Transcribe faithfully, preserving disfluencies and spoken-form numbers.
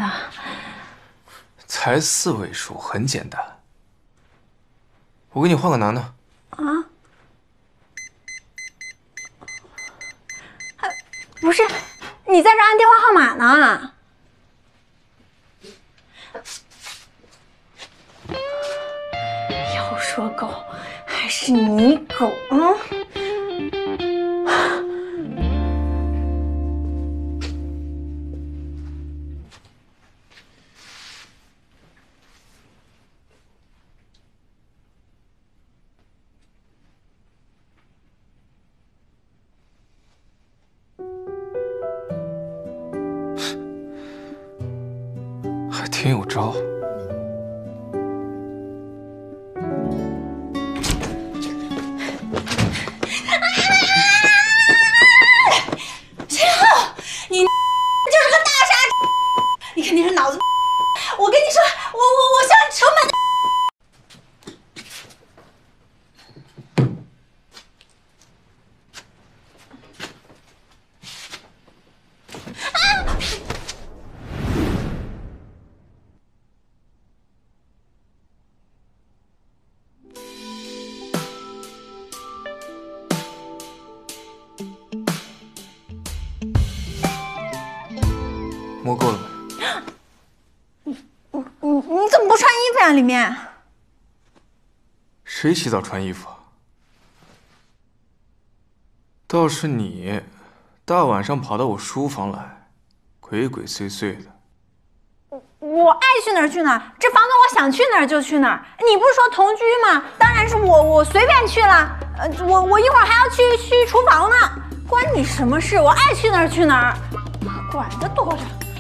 的？ 才四位数，很简单。我给你换个男的。 啊？不是，你在这按电话号码呢。要说狗，还是你狗啊！ 还挺有招。 陈浩，你就是个大傻子，你肯定是脑子。我跟你说，我我我向你城门的。 摸够了没？ 你你你你怎么不穿衣服呀？里面谁洗澡穿衣服啊？倒是你，大晚上跑到我书房来，鬼鬼祟祟的。 我爱去哪儿去哪儿，这房子我想去哪儿就去哪儿。你不是说同居吗？当然是我我随便去了。呃，我我一会儿还要去去厨房呢，关你什么事？我爱去哪儿去哪儿，管得多着。